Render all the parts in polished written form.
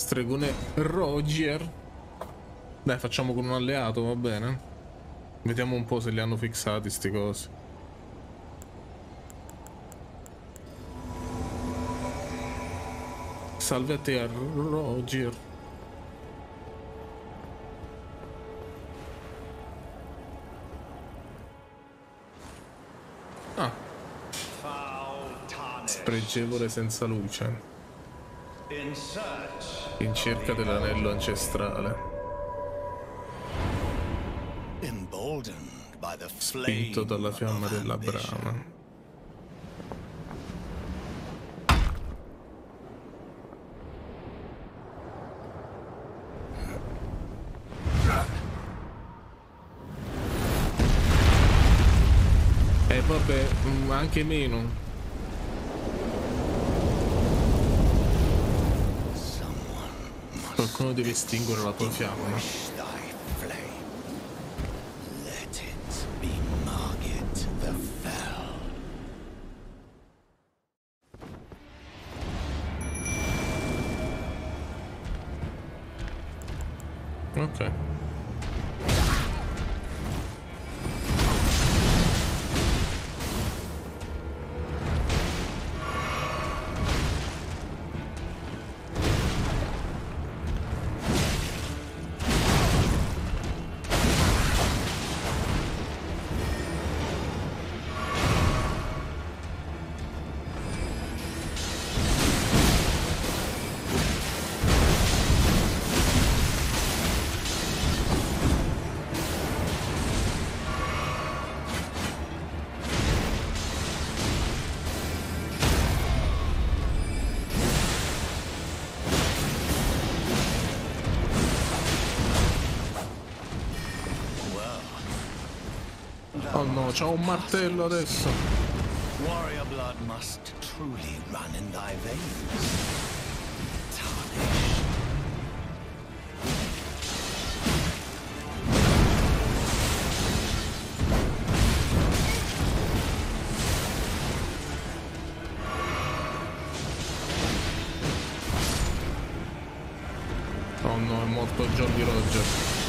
Stregone Roger. Dai, facciamo con un alleato, va bene? Vediamo un po' se li hanno fissati sti cosi. Salve a te, Roger. Ah. Spregevole senza luce. In cerca dell'anello ancestrale. Spinto dalla fiamma della brama. E vabbè, anche meno. Qualcuno deve estinguere la tua fiamma. Ok. Oh no, c'ho un martello adesso. Warrior blood must truly run in thy veins. Oh no, è morto Jolly Roger.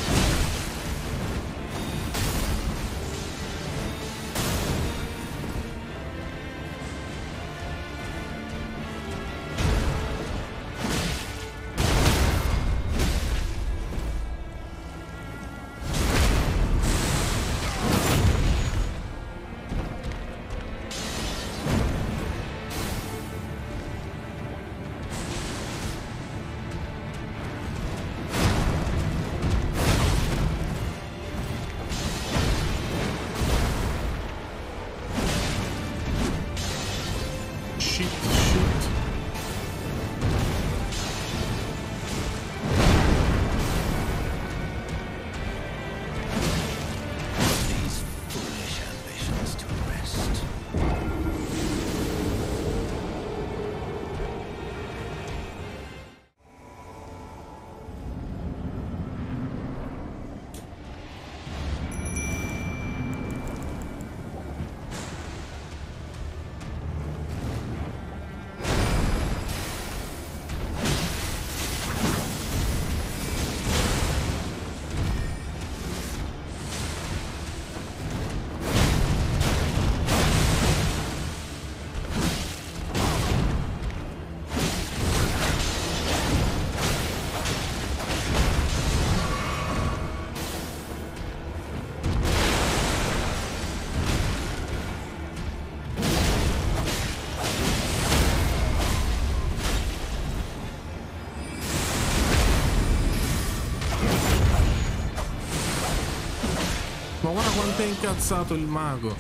Ma guarda quanto è incazzato il mago.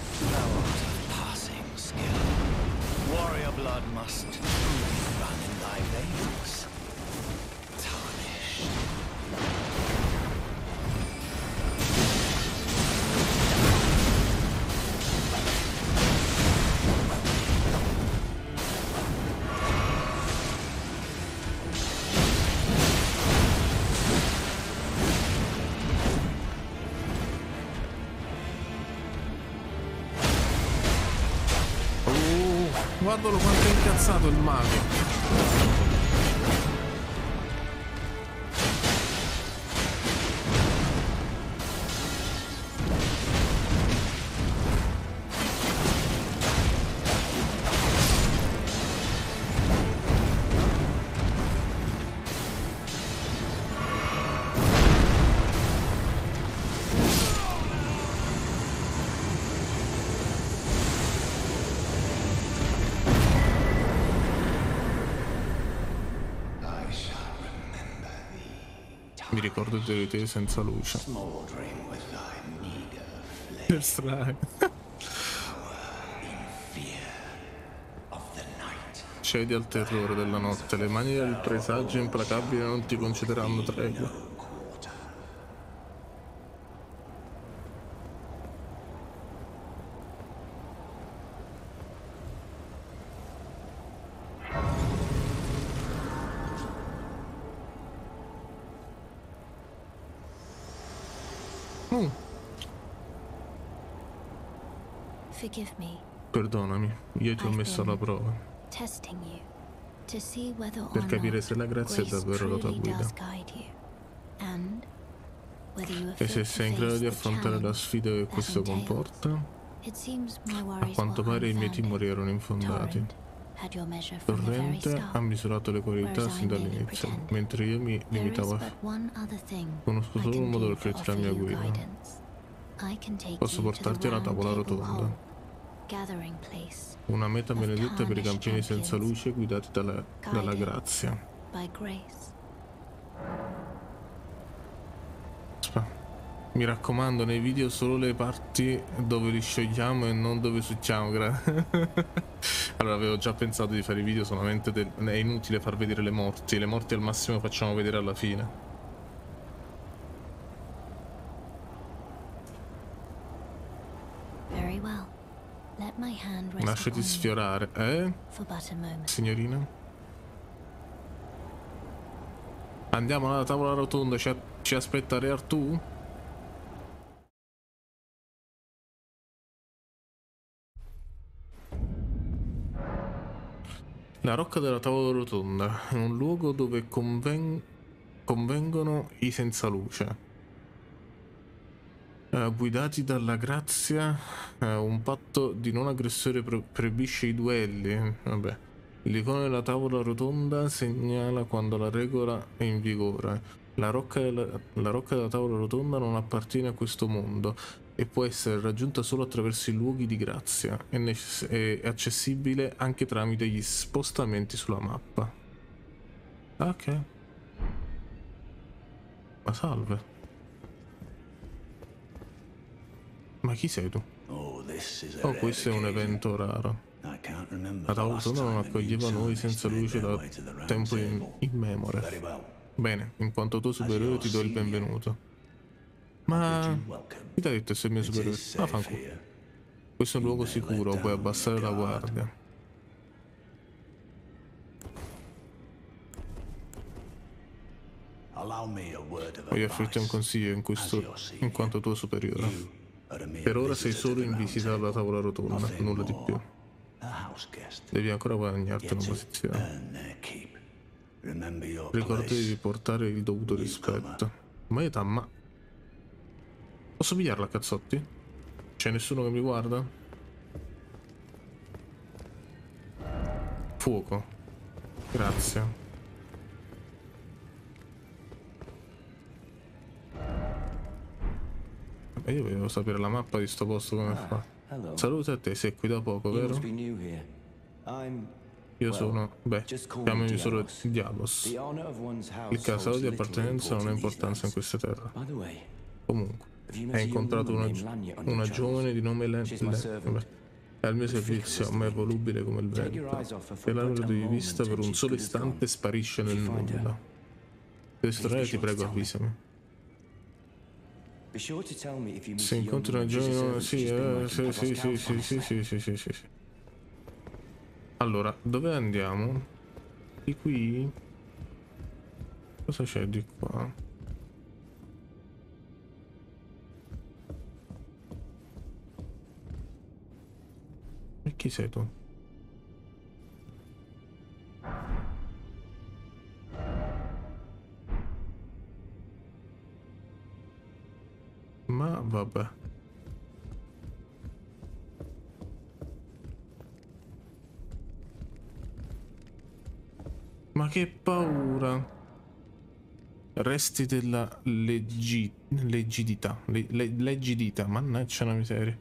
Warrior blood must truly run in thy veins. Tarnished. Guardalo quanto è incazzato il mago. Mi ricordo di te senza luce. Smoldering with thy meager flame. Che strano. In fear of the night. Cedi al terrore della notte, le mani del presagio implacabile non ti concederanno tregua. No quarter. Forgive me. Perdonami, io ti ho messo alla prova Testing you to see whether or per capire not se la grazia è grace davvero la tua truly guida does guide you, and whether you are e se fit to sei in grado face di the affrontare la challenge sfida che that questo entails. comporta. It seems my A worries quanto were pare i miei unfounded. timori erano infondati. Torrent had your measure from the very Torrente ha start. misurato le qualità whereas I sin merely dall'inizio, pretended. mentre io mi There is limitavo but one other thing Conosco I solo can un modo do per to offrire la offer mia you guida. guidance. I can take Posso you to the portarti alla round tavola table rotonda, hall, gathering place una meta of benedetta per i tarnished campioni senza champions, luce guidati dalla guided grazia. by grace. Aspetta. Mi raccomando, nei video solo le parti dove li sciogliamo e non dove succiamo. Allora, avevo già pensato di fare i video solamente è inutile far vedere le morti. Le morti al massimo facciamo vedere alla fine. Very well. Let my hand rest Lasciati upon you sfiorare, for but a moment. signorina? Andiamo alla tavola rotonda, ci aspetta Re Artù? La rocca della tavola rotonda è un luogo dove convengono i senza luce. Guidati dalla grazia, un patto di non aggressore proibisce i duelli. Vabbè. L'icona della tavola rotonda segnala quando la regola è in vigore. La rocca della tavola rotonda non appartiene a questo mondo e può essere raggiunta solo attraverso i luoghi di grazia. È accessibile anche tramite gli spostamenti sulla mappa. Ok. Ma salve. Ma chi sei tu? Oh, Questo è un evento raro. La tavola rotonda non accoglieva noi senza luce da tempo immemore. Bene, in quanto tuo superiore ti do il benvenuto. Ma chi ti ha detto essere il mio superiore? Ah, fanculo. Questo è un luogo sicuro, puoi abbassare la guardia. Voglio offrirti un consiglio in quanto tuo superiore. Per ora sei solo in visita alla tavola rotonda, nulla di più. Devi ancora guadagnarti una posizione. Ricordati di portare il dovuto rispetto. Ma posso pigliarla a cazzotti? C'è nessuno che mi guarda? Fuoco. Grazie. E io volevo sapere la mappa di sto posto come fa. Salute a te, sei qui da poco, vero? Io sono... chiamami solo Dialos. Il castello di appartenenza non ha importanza in queste terre. Comunque, hai incontrato una giovane di nome è al mio servizio, ma è volubile come il vento. E la loro di vista per un solo istante sparisce nel nulla. Questo re, ti prego, avvisami. Se incontri una giovane... Sì. Allora, dove andiamo? Di qui? Cosa c'è di qua? E chi sei tu? Ma vabbè. Ma che paura. Resti della leggidità. Leggidità, mannaggia una miseria.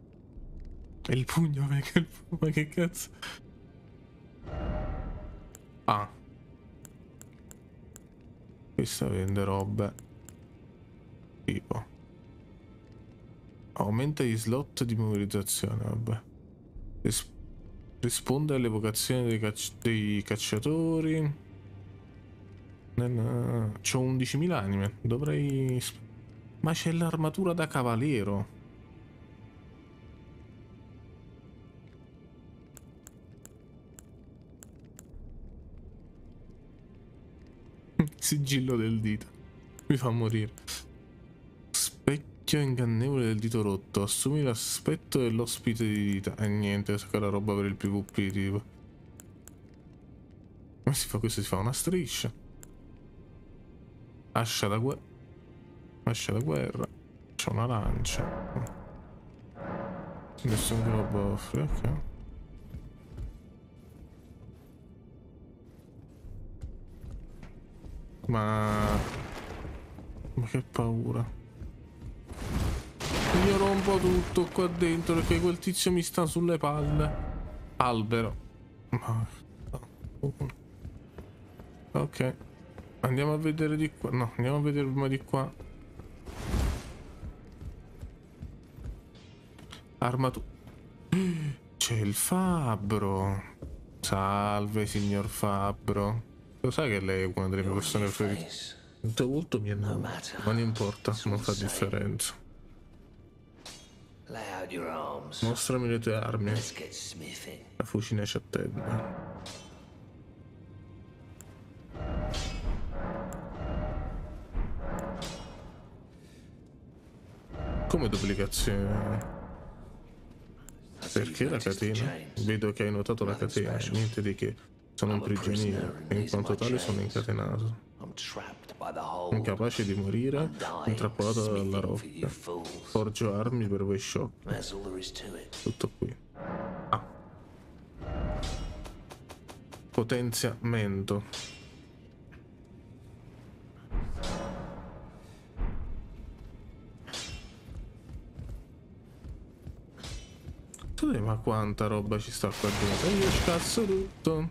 E il pugno, ma che cazzo? Ah. Questa vende robe. Tipo. Aumenta gli slot di memorizzazione, vabbè. Risponde alle vocazioni dei cacciatori. C'ho 11.000 anime. Dovrei... Ma c'è l'armatura da cavaliero. Sigillo del dito. Mi fa morire. Specchio ingannevole del dito rotto. Assumi l'aspetto dell'ospite di dita. E niente, questa è la roba per il PvP tipo. Come si fa questo? Si fa una striscia. Ascia da guerra. Ascia da guerra. C'è una lancia. Nessun globo offre, ok. Ma che paura. Io rompo tutto qua dentro perché quel tizio mi sta sulle palle. Albero. Ok. Andiamo a vedere di qua. No, andiamo a vedere prima di qua. Armatura. C'è il fabbro. Salve, signor fabbro. Lo sai che lei è una delle mie persone preferite? Il tuo volto mi è nuovo. Non importa, non fa differenza. Mostrami le tue armi. La fucina ci attende. Come duplicazione? Perché la catena? Vedo che hai notato la catena, niente di che. Sono un prigioniero e in quanto tale sono incatenato. Incapace di morire, intrappolato dalla rocca. Forgio armi per voi sciocchi. Tutto qui. Ah. Potenziamento. Ma quanta roba ci sta qua dentro? Io scasso tutto.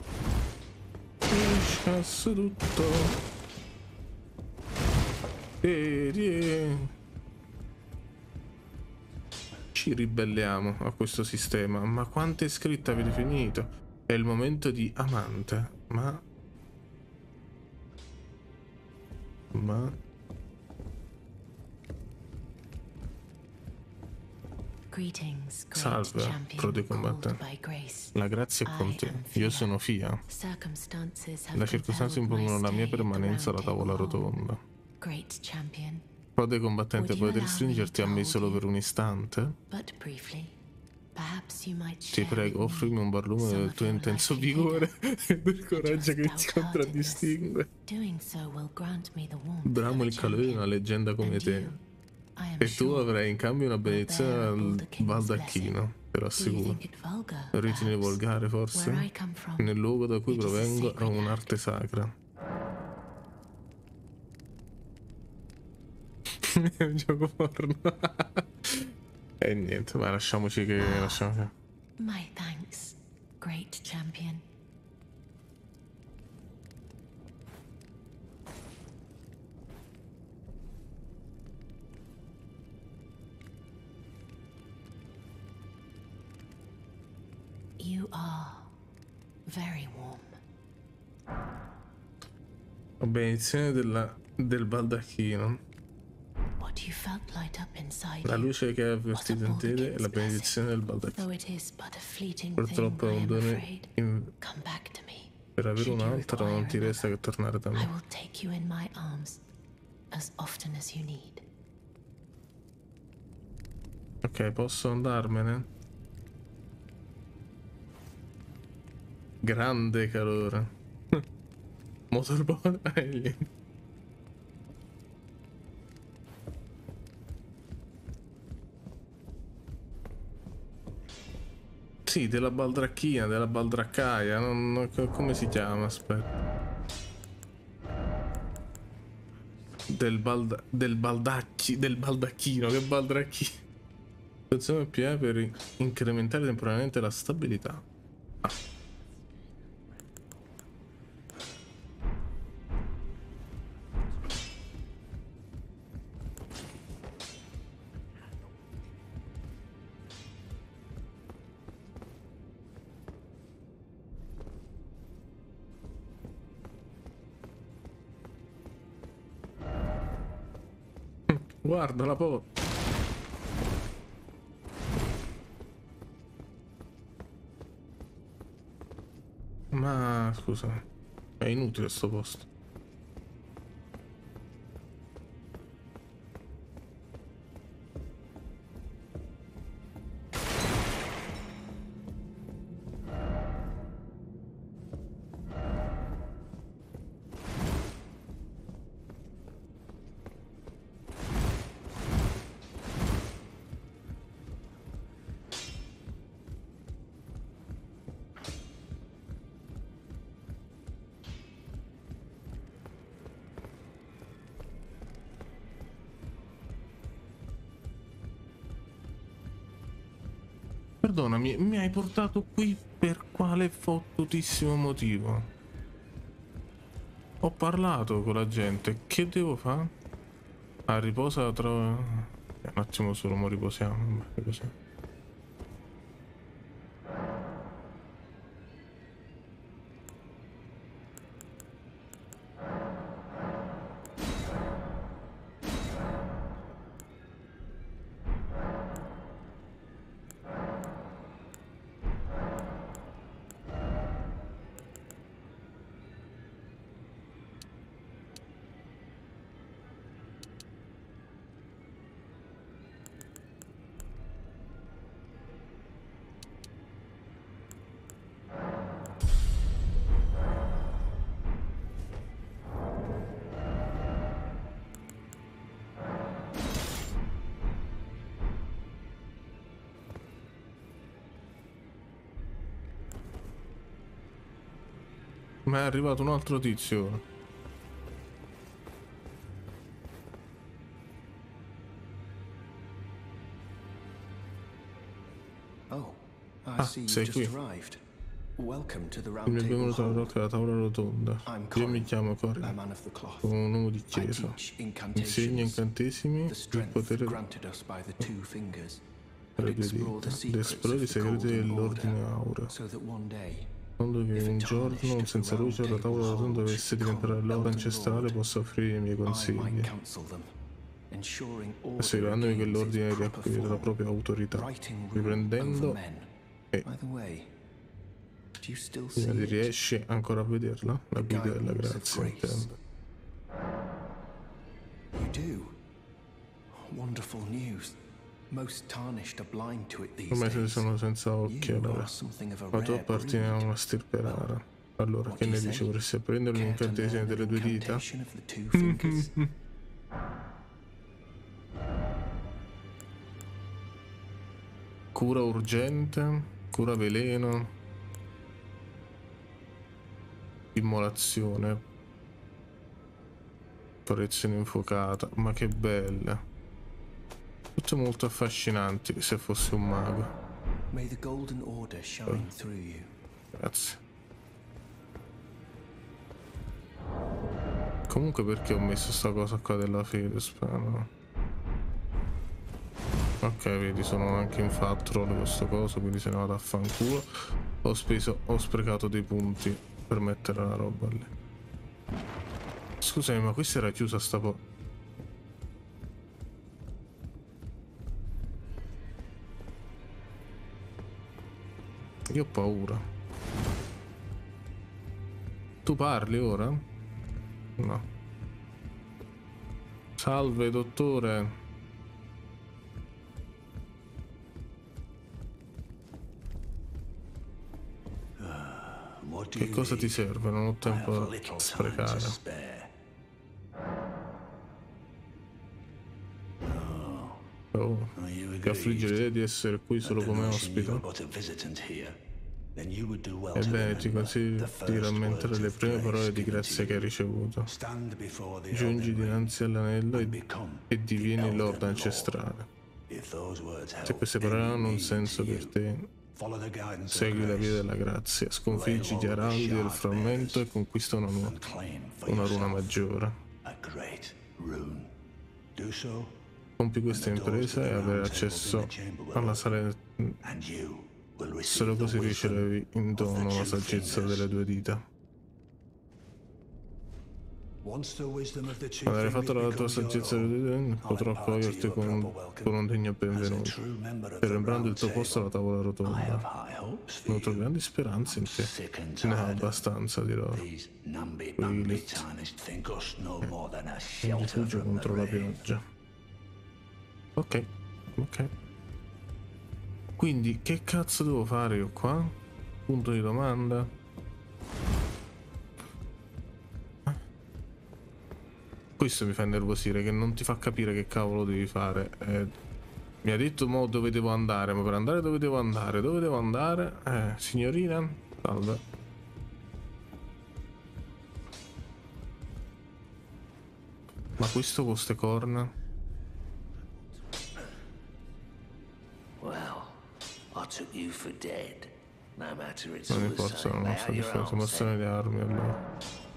Io scasso tutto. Ci ribelliamo a questo sistema. Ma quante scritte avete finito? È il momento di amante. Ma salve, prode combattente. La grazia è con te. Io sono Fia. Le circostanze impongono la mia permanenza alla tavola rotonda. Prode combattente, puoi restringerti a me solo per un istante? Ti prego, offrimi un barlume del tuo intenso vigore e del coraggio che ti contraddistingue. Bramo il calore di una leggenda come te. E tu avrai in cambio una benedizione al baldacchino, te lo assicuro. Origine volgare, forse? Nel luogo da cui provengo è un'arte sacra. È un gioco porno. E niente, ma lasciamoci che... My thanks, great champion. You are very warm. La benedizione del baldacchino. What you felt light up inside La luce che hai avvertito in te è la benedizione del baldacchino. Purtroppo è un dono per avere un'altra non ti resta che tornare da me. Ok, posso andarmene? Grande calore. Motorball. Sì, della baldracchina, della baldraccaia, come si chiama? Aspetta. Del baldacchino, che baldracchino. Funzione PE per incrementare temporaneamente la stabilità. Ah. Guarda la porta. Ma scusa, è inutile sto posto. Perdonami, mi hai portato qui per quale fottutissimo motivo? Ho parlato con la gente, che devo fare? Ah, riposa tra... Un attimo solo, mo riposiamo. Riposiamo. Ma è arrivato un altro tizio. Oh, I Ah, see sei you've qui. just arrived. Welcome to the Il Round mio Table benvenuto alla Hall. rocca della tavola rotonda. I'm Io Corin, mi chiamo a Corin, man of the cloth. sono un uomo di I chiesa. teach Insegno incantations, incantesimi, the il strength potere granted us by the two fingers, delle and due explore the dita, ed secrets esplori i of the segreti Golden dell'ordine Order, aureo. so that one day, Quando che if a un giorno, tarnished of the senza Round luce, la Table tavola rotonda Hall dovesse should become diventare l'ora Elden ancestrale, Lord, posso offrire i miei I might consigli, counsel them, ensuring order assicurandomi che regains its l'ordine proper riacquisirà la form, propria autorità, righting rule over riprendendo men. e... By the way, do you still Prima see di it? riesci ancora a vederla? La The guida della guidance of grazia, grace. intendo. You do? Wonderful news. Most tarnished are blind to it these Ormai days. sono senza occhi You allora. are something of a Ma tu rare appartieni a breed. una stirpe rara. Allora, What che do you ne dici? say? Vorresti apprendere Care to l'incantesimo learn delle an due dita? incantation of the two fingers? Cura urgente, cura veleno, immolazione, proiezione infuocata. Ma che belle! Tutte molto affascinanti, se fossi un mago. May the Golden Order shine through you. Grazie. Comunque perché ho messo sta cosa qua della fede, spero. Ok, vedi, sono anche in fat roll questo coso, quindi se ne vado a fanculo. Ho sprecato dei punti per mettere la roba lì. Scusami, ma questa era chiusa sta Io ho paura. Tu parli ora? No. Salve, dottore. Che cosa ti serve? Non ho tempo da sprecare. Oh, che affligge l'idea di essere qui solo come ospite. Ebbene, ti consiglio di rammentare le prime parole di grazia che hai ricevuto. Giungi dinanzi all'anello e divieni Lord ancestrale. Se queste parole hanno un senso per te, segui la via della grazia, sconfiggi gli araldi del frammento e conquista una runa maggiore. Compi questa impresa e avrai accesso alla sala. Solo così ricevevi in dono la saggezza delle due dita. Quando avrai fatto la tua saggezza, potrò accoglierti con un degno benvenuto. Rilembrando il tuo posto alla tavola rotonda. Nutro grandi speranze in te. Ce ne ho abbastanza di loro. Quei letti. Un rifugio contro la pioggia. Ok, ok. Quindi che cazzo devo fare io qua? Punto di domanda. Questo mi fa innervosire, che non ti fa capire che cavolo devi fare. Mi ha detto mo dove devo andare, ma per andare dove devo andare? Dove devo andare? Signorina? Salve. Ma questo con ste corna? Non mi forza, non sta difesa, mostrare le armi allora.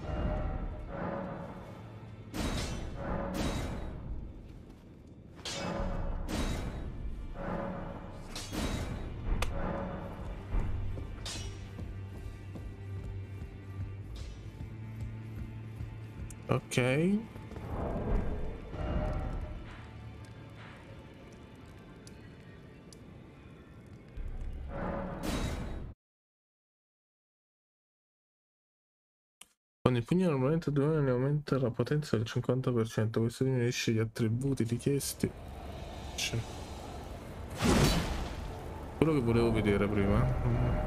Ok. Quando il pugno normalmente ne aumenta la potenza del 50%, questo diminuisce gli attributi richiesti. C'è. Quello che volevo vedere prima.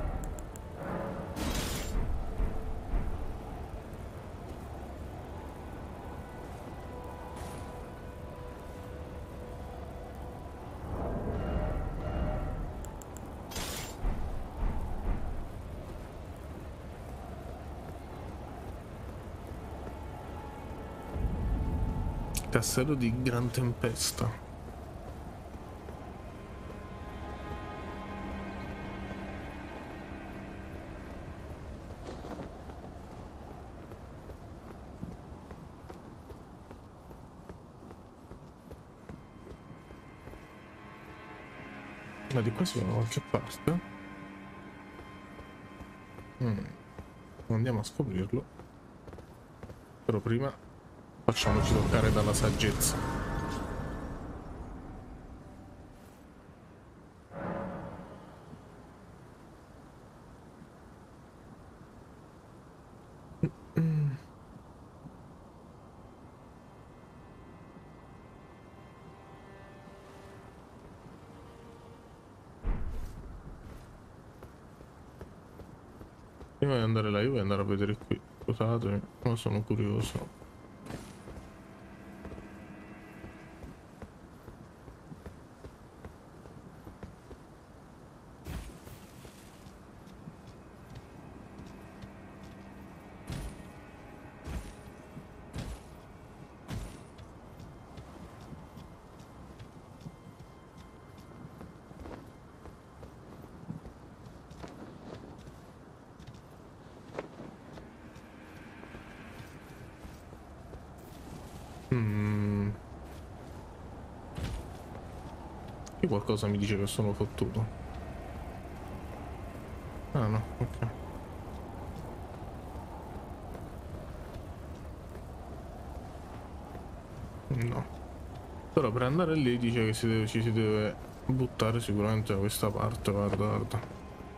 Castello di Gran Tempesta. Ma di qua siamo da qualche parte. Andiamo a scoprirlo. Però prima facciamoci toccare dalla saggezza. Prima di andare là, io voglio andare a vedere qui. Scusatemi, ma sono curioso. Qui qualcosa mi dice che sono fottuto. Ah no, ok. No. Però per andare lì dice che ci si deve buttare sicuramente da questa parte, guarda, guarda.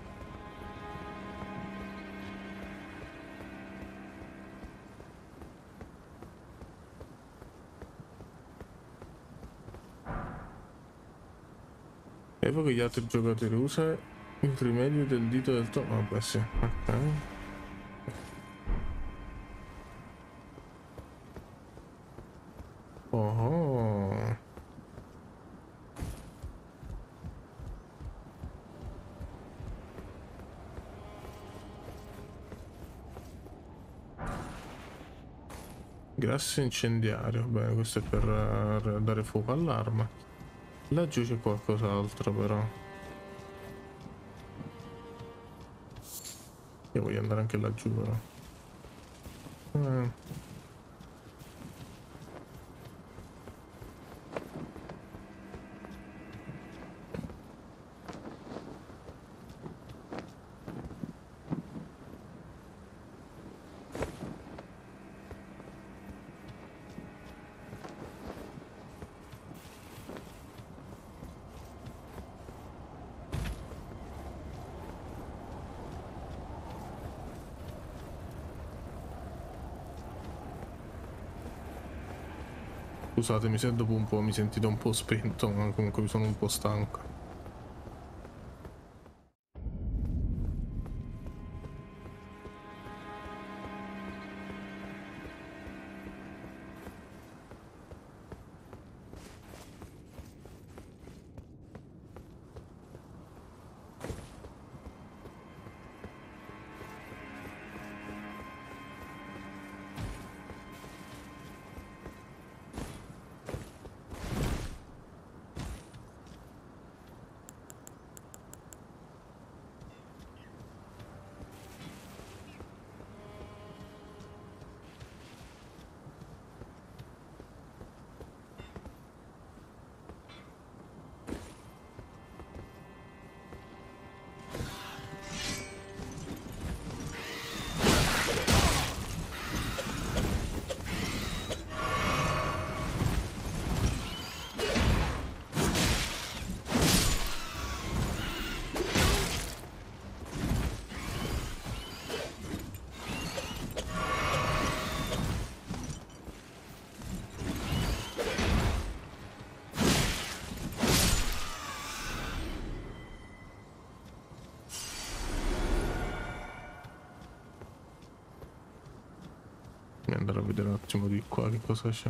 Evoca gli altri giocatori, usa il rimedio del dito del topo. Vabbè sì, ok. Oh. Grasso incendiario, bene, questo è per dare fuoco all'arma. Laggiù c'è qualcos'altro però. Io voglio andare anche laggiù però. Scusatemi se dopo un po' mi sentite un po' spento, ma comunque mi sono un po' stanco. Andare a vedere un attimo di qua che cosa c'è.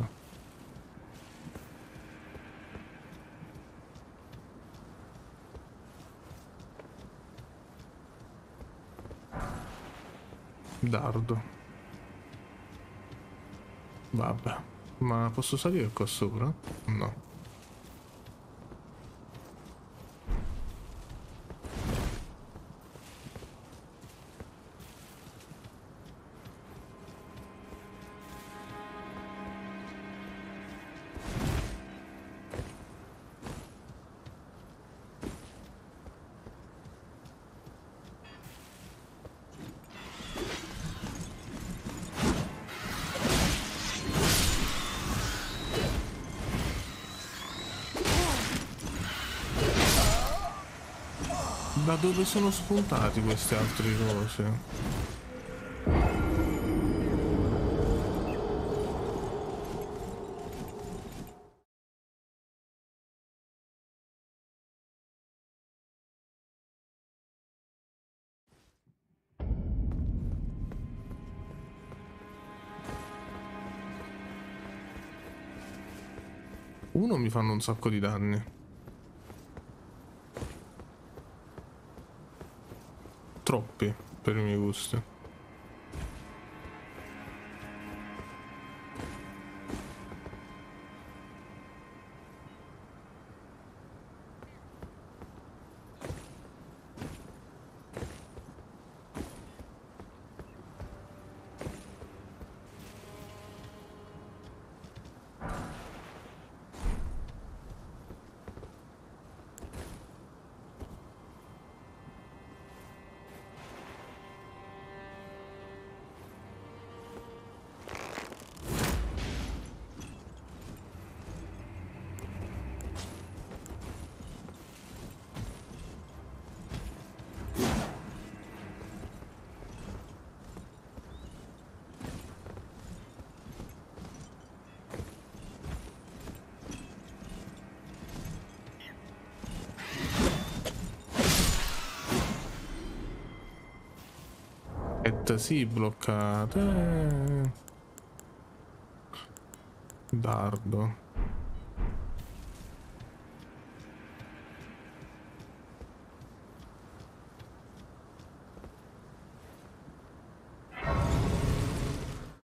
Dardo. Vabbè. Ma posso salire qua sopra? No. Da dove sono spuntati queste altre cose? Uno, mi fanno un sacco di danni. Troppi per i miei gusti. Sì, bloccate. Dardo.